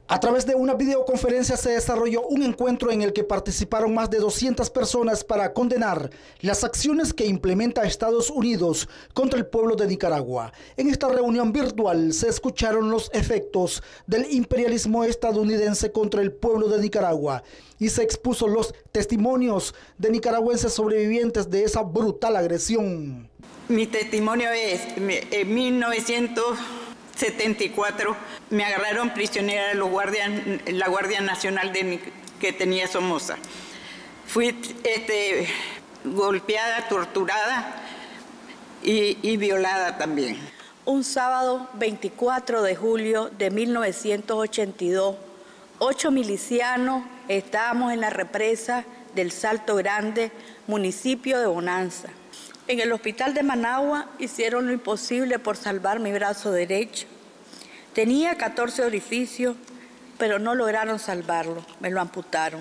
A través de una videoconferencia se desarrolló un encuentro en el que participaron más de 200 personas para condenar las acciones que implementa Estados Unidos contra el pueblo de Nicaragua. En esta reunión virtual se escucharon los efectos del imperialismo estadounidense contra el pueblo de Nicaragua y se expuso los testimonios de nicaragüenses sobrevivientes de esa brutal agresión. Mi testimonio es, en 1974 me agarraron prisionera la Guardia Nacional que tenía Somoza. Fui golpeada, torturada y violada también. Un sábado 24 de julio de 1982, 8 milicianos estábamos en la represa del Salto Grande, municipio de Bonanza. En el hospital de Managua hicieron lo imposible por salvar mi brazo derecho. Tenía 14 orificios, pero no lograron salvarlo, me lo amputaron.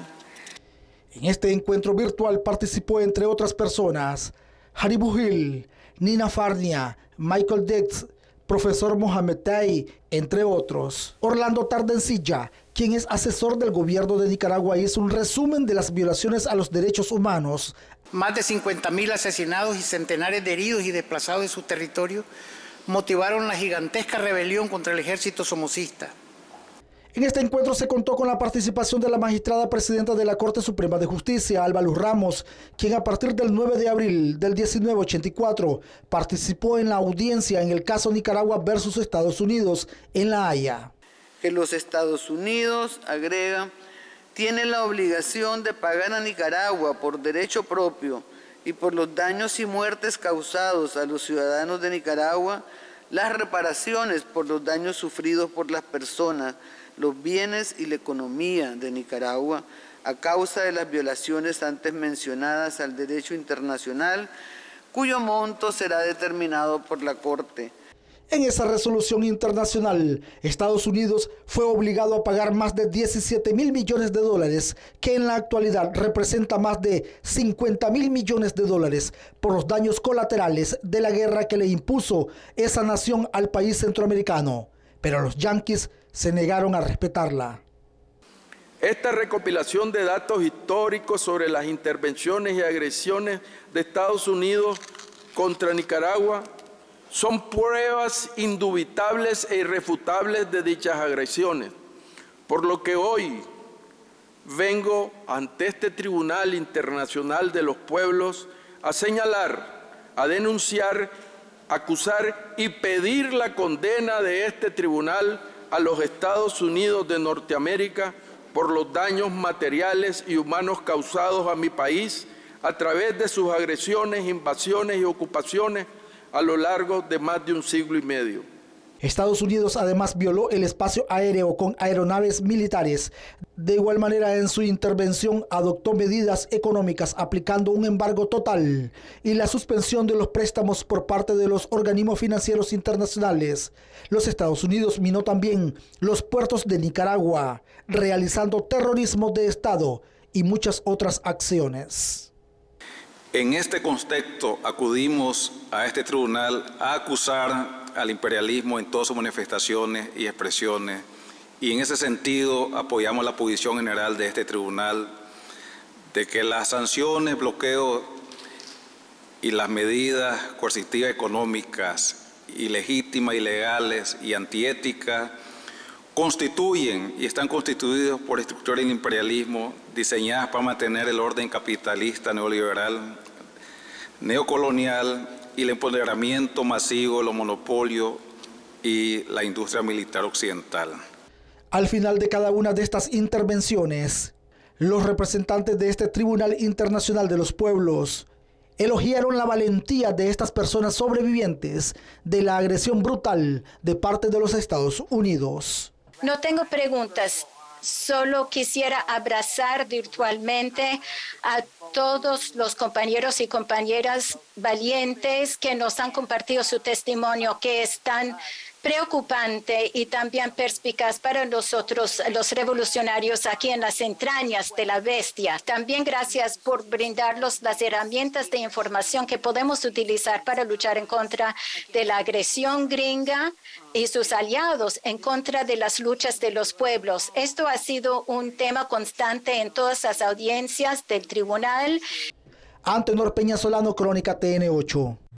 En este encuentro virtual participó, entre otras personas, Haribu Gil, Nina Farnia, Michael Dix, profesor Mohamed Tai, entre otros. Orlando Tardencilla, quien es asesor del gobierno de Nicaragua, hizo un resumen de las violaciones a los derechos humanos. Más de 50.000 asesinados y centenares de heridos y desplazados de su territorio motivaron la gigantesca rebelión contra el ejército somocista. En este encuentro se contó con la participación de la magistrada presidenta de la Corte Suprema de Justicia, Alba Luz Ramos, quien a partir del 9 de abril del 1984 participó en la audiencia en el caso Nicaragua versus Estados Unidos en La Haya. Que los Estados Unidos, agrega, tienen la obligación de pagar a Nicaragua por derecho propio y por los daños y muertes causados a los ciudadanos de Nicaragua, las reparaciones por los daños sufridos por las personas, los bienes y la economía de Nicaragua a causa de las violaciones antes mencionadas al derecho internacional, cuyo monto será determinado por la Corte. En esa resolución internacional, Estados Unidos fue obligado a pagar más de 17.000 millones de dólares, que en la actualidad representa más de 50.000 millones de dólares por los daños colaterales de la guerra que le impuso esa nación al país centroamericano. Pero los yanquis se negaron a respetarla. Esta recopilación de datos históricos sobre las intervenciones y agresiones de Estados Unidos contra Nicaragua son pruebas indubitables e irrefutables de dichas agresiones, por lo que hoy vengo ante este Tribunal Internacional de los Pueblos a señalar, a denunciar, acusar y pedir la condena de este tribunal a los Estados Unidos de Norteamérica por los daños materiales y humanos causados a mi país a través de sus agresiones, invasiones y ocupaciones a lo largo de más de un siglo y medio. Estados Unidos además violó el espacio aéreo con aeronaves militares. De igual manera, en su intervención adoptó medidas económicas aplicando un embargo total y la suspensión de los préstamos por parte de los organismos financieros internacionales. Los Estados Unidos minó también los puertos de Nicaragua, realizando terrorismo de Estado y muchas otras acciones. En este contexto acudimos a este tribunal a acusar al imperialismo en todas sus manifestaciones y expresiones, y en ese sentido apoyamos la posición general de este tribunal de que las sanciones, bloqueos y las medidas coercitivas económicas ilegítimas, ilegales y antiéticas constituyen y están constituidos por estructuras del imperialismo diseñadas para mantener el orden capitalista neoliberal, neocolonial y el empoderamiento masivo de los monopolios y la industria militar occidental. Al final de cada una de estas intervenciones, los representantes de este Tribunal Internacional de los Pueblos elogiaron la valentía de estas personas sobrevivientes de la agresión brutal de parte de los Estados Unidos. No tengo preguntas, solo quisiera abrazar virtualmente a todos los compañeros y compañeras valientes que nos han compartido su testimonio, que están preocupante y también perspicaz para nosotros, los revolucionarios aquí en las entrañas de la bestia. También gracias por brindarnos las herramientas de información que podemos utilizar para luchar en contra de la agresión gringa y sus aliados, en contra de las luchas de los pueblos. Esto ha sido un tema constante en todas las audiencias del tribunal. Antenor Peña Solano, Crónica TN8.